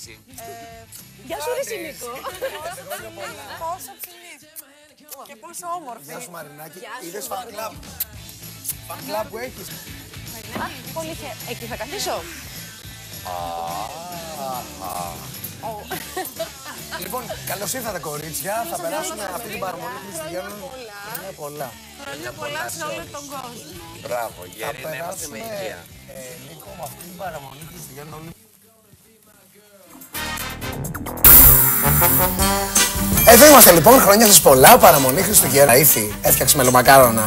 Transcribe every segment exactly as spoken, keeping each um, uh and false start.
εσύ. Γεια σου ρε Νίκο. Πόσο ψηλή. Και πόσο όμορφη. Γεια σου Μαρινάκη. Είδες φαν κλαμπ. Φαν κλαμπ που έχεις. Α, πολύ χαίρομαι. Εκεί θα καθίσω. Λοιπόν, καλώς ήρθατε κορίτσια. Θα περάσουμε αυτή την παραμονή Χριστουγέννων. Χρόνια πολλά. Χρόνια πολλά σε όλο τον κόσμο. Μπράβο, Θα γέρι, να είμαστε με περάσουμε, υγεία. ε, Νίκο, με αυτή την παραμονή Χριστουγέννων όλοι. Εδώ είμαστε λοιπόν, χρόνια σας πολλά, παραμονή Χριστουγέννα. Ήθη, έφτιαξε μελομακάρονα.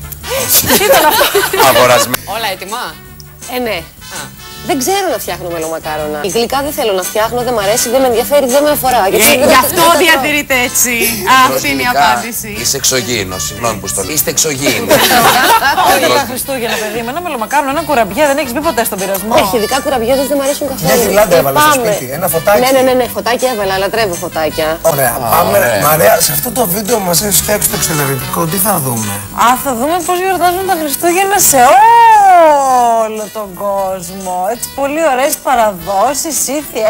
Αγορασμένο. Όλα έτοιμα. Ε, ναι. Δεν ξέρω να φτιάχνω μελομακάρονα. Η γλυκά δεν θέλω να φτιάχνω, δεν μ' αρέσει, δεν με ενδιαφέρει, δεν με αφορά. Ε, γι' αυτό διατηρείται έτσι. Αυτή είναι η απάντηση. Είσαι εξωγήινος, συγγνώμη που στο λέω. Είστε εξωγήινοι. Όχι τα Χριστούγεννα, παιδί μου. Ένα μελομακάρονα, ένα κουραμπιέ, δεν έχεις μπει ποτέ στον πειρασμό. Όχι, ειδικά κουραμπιέδες δεν μ' αρέσουν καθόλου. Μια γυρλάντα Ε, έβαλες στο πάμε. σπίτι, ένα φωτάκι. Ναι, ναι, ναι, ναι, φωτάκι έβαλα, λατρεύω φωτάκια. Ωραία, πάμε. Μαρία, σε αυτό το βίντεο που μας έχεις φτιάξει το εξωτερικό, τι θα δούμε? Α, θα δούμε πώς γιορτάζουν τα Χριστούγεννα σε όλο τον κόσμο. Έτσι, πολύ ωραίες παραδόσεις, ήθη,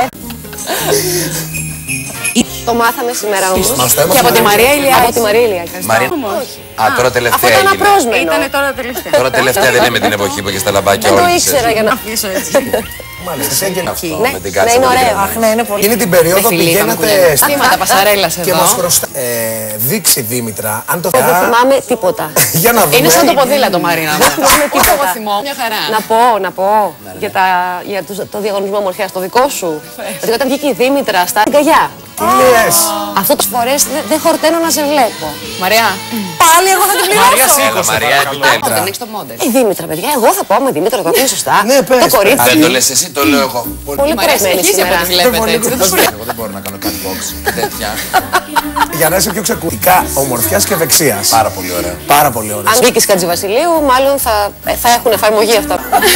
Το μάθαμε σήμερα όμως. Μας το έμαθε Και από τη η Μαρία Ηλιάκη. Από τη Μαρία Ηλιάκη. Μαρία. Α, τώρα Αυτό τελευταία ήταν έγινε. απρόσμενο. Ήτανε τώρα τελευταία. Τώρα τελευταία δεν είναι με την εποχή που είχε στα λαμπάκια Δεν το όλοι. ήξερα για να Αφήσω έτσι. Μάλιστα, σε έγινε Αυτό, Ναι, με την ναι, κάτσα είναι με την ωραίο. κρέμα. Αχ, ναι, είναι πολύ. Εκείνη την περίοδο πηγαίνατε Στήματα πασαρέλας και εδώ. μας χρωστά. Ε, δείξει Δήμητρα, αν το Δεν θυμάμαι τίποτα. Για να δούμε. Είναι σαν το ποδήλατο, Μαρίνα. Δεν θυμάμαι τίποτα. Εγώ θυμώ. Μια χαρά. Να πω, να πω για, τα, για τους- το διαγωνισμό ομορφιάς, το δικό σου. Ότι όταν βγήκε η Δήμητρα στα γκαγιά. Τι λες? Αυτό τις φορές δεν δεν χορταίνω να σε βλέπω. Μαρία. Πάλι εγώ θα την πληρώσω. Έλα, Μαρία, επιτέλους. Δεν έχεις το μόντελ. Η Δήμητρα, παιδιά, εγώ θα πω με Δήμητρα, το πει σωστά. Ναι, πες, Το πες. κορίτσι. Δεν το λες εσύ, το λέω εγώ. Πολύ Η Μαρία κουρασμένη συνεχίζει από σήμερα. ό,τι βλέπετε έτσι. Δεν το σπουδάζει. Εγώ δεν μπορώ να κάνω κάτι box και τέτοια. Για να είσαι πιο ξεκουρικά ομορφιάς και ευεξίας. Πάρα πολύ ωραία. Πάρα πολύ ωραία. Αν βγήκε Χατζηβασιλείου, μάλλον θα, ε, θα έχουν εφαρμογή αυτά.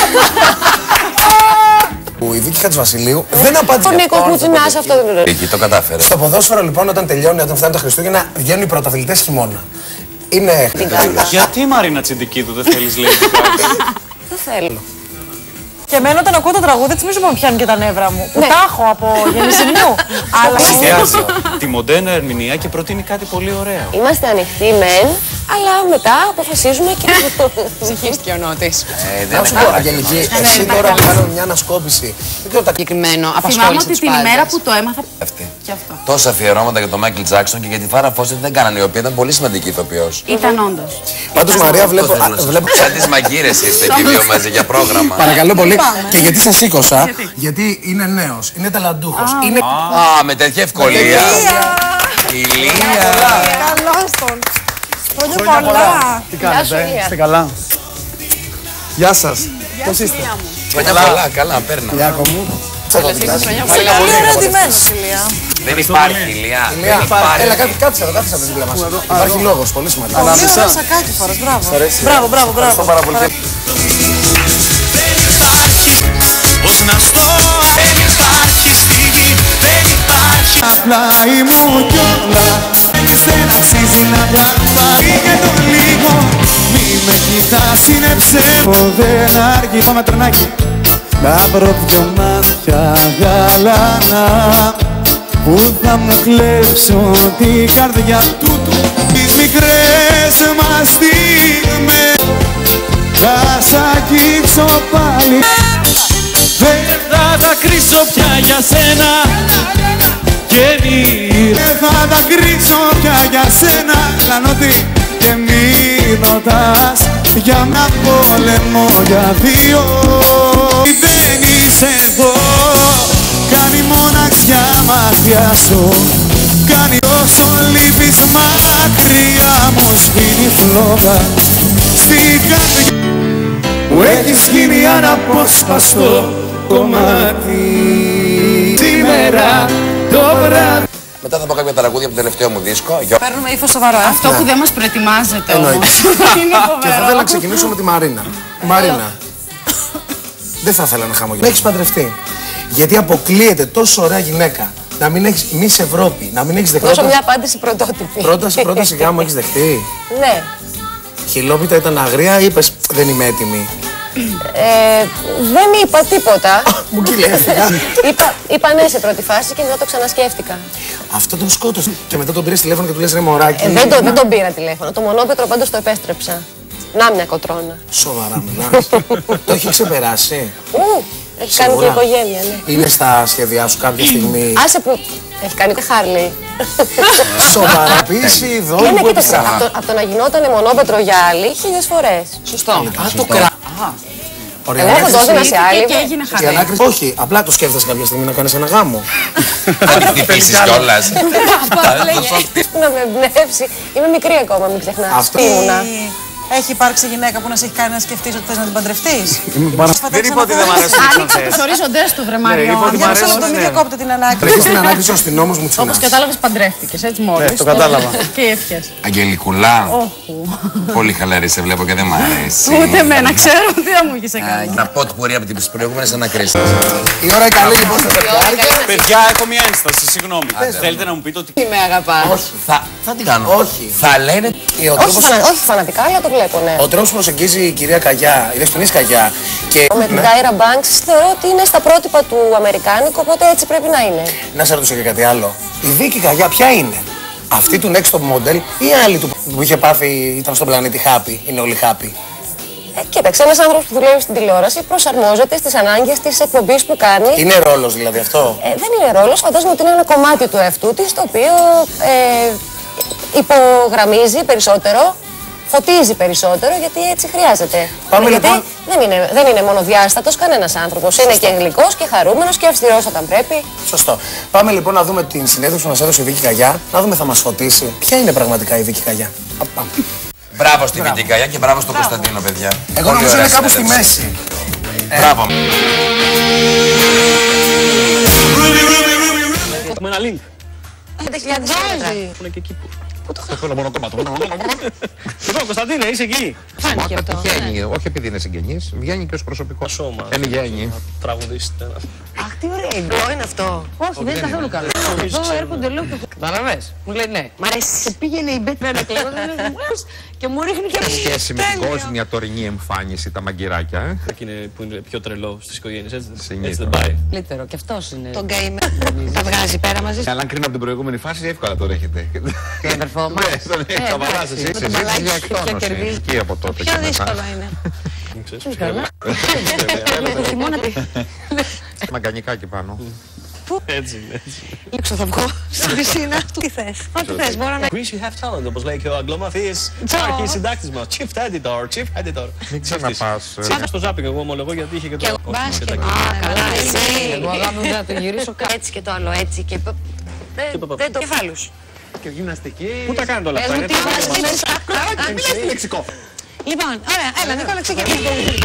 Που η Βίκη Χατζηβασιλείου δεν απάντησε. Ο Νίκος μου τσινάζει αυτό δεν είναι. Εκεί το κατάφερε. Στο ποδόσφαιρο λοιπόν, όταν τελειώνει, όταν φτάνουν τα Χριστούγεννα, βγαίνουν οι πρωταθλητές χειμώνα. Είναι. Την κάρτα. Γιατί Μαρίνα Τσιντικίδου δεν θέλεις λέει την κάρτα? Δεν θέλω. Και εμένα όταν ακούω το τραγούδι της, μη σου πω πιάνουν και τα νεύρα μου. Που Ναι. τα έχω από γεννησιμιού. Αλλά Συνδυάζει τη μοντέρνα ερμηνεία και προτείνει κάτι πολύ ωραίο. Είμαστε ανοιχτοί μεν, αλλά μετά αποφασίζουμε και. Ψυχίστηκε ο Νότης. Ε, δεν Να σου είναι πω, καλά. Αγγελική, εσύ τώρα που κάνουμε μια ανασκόπηση. Δεν ξέρω τα Συγκεκριμένο. θυμάμαι Απασχόλησε ότι τους την ημέρα πάντες. που το έμαθα. Αυτή. Και αυτό. Τόσα αφιερώματα για τον Μάικλ Τζάκσον και για τη Φάρα Φώστερ δεν κάνανε, η οποία ήταν πολύ σημαντική ηθοποιός. Ήταν όντως. Πάντως Μαρία βλέπω. α, βλέπω... Σαν τις μαγκύρες είστε και οι δύο μαζί για πρόγραμμα. Παρακαλώ πολύ. Και γιατί σε σήκωσα, γιατί είναι νέος, είναι ταλαντούχος. Είναι. Α, με τέτοια ευκολία. Ηλία. Καλώς τον. Χρόνια πολλά. Τι Γεια σου, κάνετε, Ηλία. είστε καλά? Γεια σας. Πώς είστε? Χρόνια πολλά, καλά, παίρνα. Ιάκο μου. Χρόνια πολλά. Πολύ ωραία ντυμένος, Ηλία. Δεν υπάρχει, Ηλία. Δεν Ηλία, υπάρχει. έλα, κάτσε κάτσε εδώ, κάτσε από την δίπλα μας. Υπάρχει λόγος, πολύ σημαντικό. Πολύ ωραίο σακάκι φοράς, μπράβο. Μπράβο, μπράβο, μπράβο. Ευχαριστώ πάρα πολύ. Πώς να στο δεν υπάρχει στιγμή, δεν υπάρχει. Απλάι μου κιόλα, δεν αξίζει να βγάλω. Πήγε το λίγο, μη με κοιτάς, είναι ψεύω. Δεν αργεί, πάμε τρενάκι. Να βρω δυο μάτια γαλανά που θα μου κλέψουν την καρδιά του. Τις μικρές μας στιγμές θα σ' αγγίξω πάλι. Δεν θα τα κρίσω πια για σένα και μη δεν θα τα κρίσω πια για σένα. Κάνω τι και μη ρωτάς για ένα πόλεμο για δύο. Δεν είσαι εδώ, κάνει μοναξιά μάτια σου. Κάνει όσο λείπεις μακριά μου σβήνει φλόγα στην καρδιά. Μου έχεις γίνει αναπόσπαστο κομμάτι. Σήμερα το βράδυ. Μετά θα πω κάποια τραγούδια από το τελευταίο μου δίσκο. Παίρνουμε ύφος σοβαρό. Αυτό που δεν μας προετοιμάζεται όμως. Εννοείται. Είναι Και θα ήθελα να φοβερό. ξεκινήσω με τη Μαρίνα. Μαρίνα. Δεν θα ήθελα να χαμογελάσω. Έχεις παντρευτεί. Γιατί αποκλείεται τόσο ωραία γυναίκα να μην έχεις Miss Ευρώπη, να μην έχεις δεχτεί. Δώσω μια απάντηση πρωτότυπη. Πρόταση, πρόταση γάμου έχεις δεχτεί. Ναι. Χιλόπιτα ήταν αγρία ή είπες δεν είμαι έτοιμη. Ε, δεν είπα τίποτα. Μου κυλέφτηκα. είπα, είπα ναι σε πρώτη φάση και μετά το ξανασκέφτηκα. Αυτό τον σκότωσε. Και μετά τον πήρε τηλέφωνο και του λες ρε μωράκι. Ε, δεν, το, δεν τον πήρα τηλέφωνο. Το μονόπετρο πάντως το επέστρεψα. Να μια κοτρώνα. Σοβαρά μιλάς. Το έχει ξεπεράσει. Ου, έχει κάνει και οικογένεια, ναι. Είναι στα σχέδιά σου κάποια στιγμή. Άσε που έχει κάνει και Χάρλι. Σοβαρά πίση, εδώ. Είναι κοίταξε, από, από το να γινόταν μονόπετρο για άλλη χίλιες φορές. Σωστό. Α, το κρα... Ωραία, Εγώ το έδινα σε άλλη. Και έγινε η ανάκριση. Όχι, απλά το σκέφτεσαι κάποια στιγμή να κάνεις ένα γάμο. Θα την χτυπήσεις κιόλας. Να με εμπνεύσει. Είμαι μικρή ακόμα, μην ξεχνάς. Αυτό. Ήμουνα. Έχει υπάρξει γυναίκα που να σε έχει κάνει να σκεφτείς ότι θες να την παντρευτείς. Δεν είπα ότι δεν μ' αρέσει. Άνοιξε τους ορίζοντες του, βρε Μάριο. είπα ότι μ' Για μισό αρέσει. λεπτό, μην διακόπτε την ανάκριση. Τρέχεις την ανάκριση ως την νόμος μου τσουνάς. Όπως κατάλαβες, παντρεύτηκες, έτσι μόλις. Ναι, το κατάλαβα. Και οι ευχές. Αγγελικουλά. Πολύ χαλαρή σε βλέπω και δεν μ' αρέσει. Ούτε εμένα, ξέρω τι θα μου είχες Α, κάνει. Να πω ότι μπορεί από τις προηγούμενες ανακρίσεις. Η ώρα η καλή λοιπόν στα δεκάρια. Παιδιά, έχω μια ένσταση, συγγνώμη. Θέλετε να μου πείτε ότι. Τι με αγαπάς. Όχι. Θα, θα την κάνω. Όχι. Θα λένε ο Όχι, τρόπος... φανα, όχι φανατικά, αλλά το βλέπω, ναι. Ο τρόπος που προσεγγίζει η κυρία Καγιά, η δεσποινής Καγιά. Και Με την Tyra Banks θεωρώ ότι είναι στα πρότυπα του Αμερικάνικου, οπότε έτσι πρέπει να είναι. να σε ρωτήσω και κάτι άλλο. Η Βίκη Καγιά ποια είναι? Αυτή του Next Top Model ή άλλη του που είχε πάθει, ήταν στον πλανήτη Happy, είναι όλοι Happy? Ε, κοίταξε, ένας άνθρωπος που δουλεύει στην τηλεόραση προσαρμόζεται στις ανάγκες της εκπομπής που κάνει. Είναι ρόλος δηλαδή αυτό? Ε, δεν είναι ρόλος, φαντάζομαι ότι είναι ένα κομμάτι του εαυτού της, το οποίο ε, υπογραμμίζει περισσότερο, φωτίζει περισσότερο, γιατί έτσι χρειάζεται. Πάμε γιατί λοιπόν. δεν, είναι, δεν είναι μόνο διάστατος κανένας άνθρωπος. Είναι και γλυκός και χαρούμενος και αυστηρός όταν πρέπει. Σωστό. Πάμε λοιπόν να δούμε την συνέντευξη που μας έδωσε η Βίκη Καγιά, να δούμε θα μας φωτίσει. Ποια είναι πραγματικά η Βίκη Καγιά? Πάμε. Μπράβο στη Βίκη Καγιά και μπράβο στον Κωνσταντίνο, παιδιά. Εγώ Πολύ νομίζω ωραία είναι κάπου στη συνέντευξη. μέση. Μπράβο. Έχουμε ένα link. πέντε χιλιάδες μέτρα. Είναι και εκεί που. Πού το θέλω μόνο κόμμα. Λοιπόν, Κωνσταντίνε, είσαι εκεί. Φάνηκε αυτό. Τυχαίνει, όχι επειδή είναι συγγενής, βγαίνει και ως προσωπικό. Σώμα. Εν γέννη. Τραγουδίστε. Αχ, τι ωραίο είναι αυτό. Όχι, δεν είναι καθόλου καλό. Εδώ έρχονται λέω και. Καταλαβες. Μου λέει ναι. Μ' αρέσει. Και πήγαινε η Μπέτ να κλαίω και μου ρίχνει και Σχέση με την κόσμια τωρινή εμφάνιση, τα μαγκυράκια, ε. Είναι που είναι πιο τρελό στις οικογένειες, έτσι δεν- Συνήθως. έτσι δεν πάει. καλύτερο. Και αυτός είναι. Τον gamer. Τα βγάζει πέρα μαζί σου. Αλλά αν κρίνω από την προηγούμενη φάση, εύκολα το έχετε. Τον αδερφό μας. Ναι, τον έχει σοβαρά σε εντάξει, με το συζήτηση μαλάκι για σου πια εκτόνωση. κερδίζει. Εκεί από τότε Πιο και μετά. δύσκολο είναι. Ξέρεις, Καλά. Το χειμώνα τι. Μαγκανικά εκεί πάνω. Έτσι είναι. έτσι. Έξω θα βγω στην πισίνα. Τι θες. Ό,τι θες. Μπορώ να. Greece, you have talent, όπως λέει και ο Αγγλομαθής αρχής συντάκτης μας. Chief editor, chief editor. Μην ξαναπάς. ε, Σήμερα στο ζάπινγκ εγώ ομολογώ γιατί είχε και το... όχι, μπάσκετ. και τα- Α, καλά, εσύ. Εγώ αγάπη μου να το γυρίσω κάτω. Έτσι και το άλλο, έτσι και. Δεν- Δεν το κεφάλους. Και γυμναστική. Πού τα κάνετε όλα αυτά, είναι Τι βάζεις. Λεξικό. Λοιπόν, ωραία, έλα, Νικόλα, ξεκινάμε.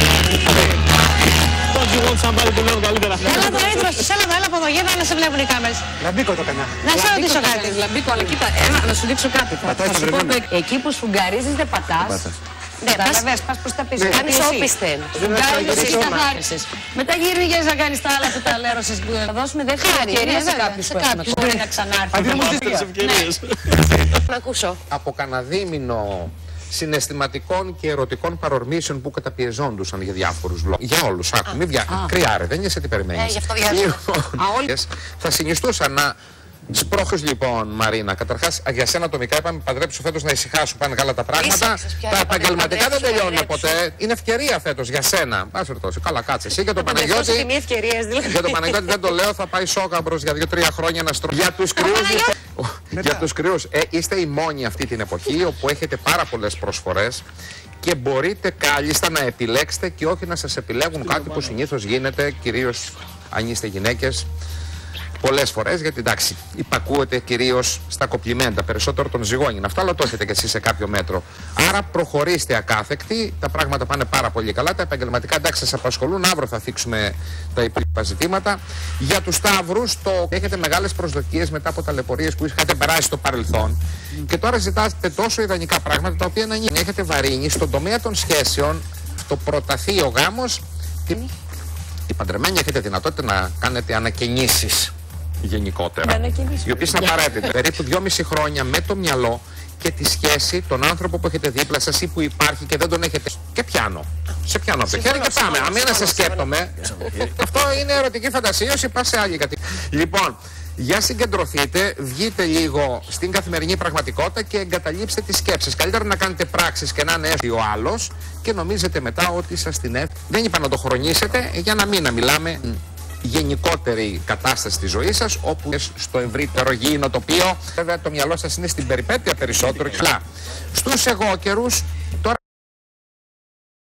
Don't you want somebody to love καλύτερα. Έλα το έτρος τους, έλα εδώ, έλα από εδώ, γύρω να σε βλέπουν οι κάμερες. Λαμπίκο το κανά. Να σε ρωτήσω κάτι. Λαμπίκο, αλλά κοίτα, ένα, να σου δείξω κάτι. Θα, θα σου πω το- εκεί που σφουγγαρίζεις δεν πατάς. Ναι, πας- Καταλαβες, πας προς τα πίσω. Κάνεις Εσύ. όπισθεν. Σφουγγάριζες εσύ, καθάρισες. Μετά γύριγες να κάνεις τα άλλα που τα λέρωσες. Θα δώσουμε δεύτερη Χάρη, ευκαιρία ναι, σε βέβαια, κάποιους σε που έχουμε. κάποιους. Μπορεί να ξανάρθει. Δεύτερες ευκαιρίες. Να ακούσω. Από κανένα δίμηνο συναισθηματικών και ερωτικών παρορμήσεων που καταπιεζόντουσαν για διάφορους λόγους. Για όλους, άκου, μην βια... Κρυάρε, δεν είσαι τι περιμένεις. Ε, γι' αυτό διάβασα. Λοιπόν, θα συνιστούσαν να σπρώχεις λοιπόν, Μαρίνα. Καταρχάς, για σένα ατομικά είπαμε παντρέψου φέτος να ησυχάσουν, πάνε καλά τα πράγματα. Ήσαξες πια, Τα να επαγγελματικά δεν παντρέψουμε, τελειώνουν παντρέψουμε. ποτέ. Είναι ευκαιρία φέτος για σένα. Πας ρωτώσει, καλά κάτσε. Εσύ για τον Παντρευτώ σε Παναγιώτη. τιμή ευκαιρίας, δηλαδή. Για τον Παναγιώτη δεν το λέω, θα πάει σόκαμπρος για δύο-τρία χρόνια να στρώσει. Για τους κρυούς, για τους κρυούς ε, είστε οι μόνοι αυτή την εποχή όπου έχετε πάρα πολλές προσφορές και μπορείτε κάλλιστα να επιλέξετε και όχι να σας επιλέγουν κάτι που συνήθως γίνεται, κυρίως αν είστε γυναίκες. Πολλές φορές, γιατί εντάξει, υπακούεται κυρίως στα κοπλιμέντα, περισσότερο των ζυγώνιν. Αυτό, αλλά το έχετε και εσείς σε κάποιο μέτρο. Άρα προχωρήστε ακάθεκτοι, τα πράγματα πάνε πάρα πολύ καλά. Τα επαγγελματικά εντάξει σας απασχολούν, αύριο θα θίξουμε τα υπόλοιπα ζητήματα. Για τους Σταύρους, το έχετε μεγάλες προσδοκίες μετά από ταλαιπωρίες που είχατε περάσει στο παρελθόν. Και τώρα ζητάτε τόσο ιδανικά πράγματα τα οποία να γίνει. Έχετε βαρύνει στον τομέα των σχέσεων, το προταθεί ο γάμος. Οι παντρεμένοι έχετε δυνατότητα να κάνετε ανακαινήσεις γενικότερα. Οι οποίες είναι απαραίτητες. Περίπου δυόμιση χρόνια με το μυαλό και τη σχέση, τον άνθρωπο που έχετε δίπλα σας ή που υπάρχει και δεν τον έχετε. Και πιάνω. Σε πιάνω από το χέρι και πάμε. Αν να σε σκέπτομαι. Αυτό είναι ερωτική φαντασίωση, πας σε άλλη κατηγορία. Λοιπόν, για συγκεντρωθείτε, βγείτε λίγο στην καθημερινή πραγματικότητα και εγκαταλείψτε τις σκέψεις. Καλύτερα να κάνετε πράξεις και να είναι εύκολο ο άλλος και νομίζετε μετά ότι σας την έφυγε. Δεν είπα να το χρονίσετε για να μην να μιλάμε γενικότερη κατάσταση της ζωής σας, όπου στο ευρύτερο γήινο τοπίο, βέβαια το μυαλό σας είναι στην περιπέτεια περισσότερο. Στους εγώ καιρούς τώρα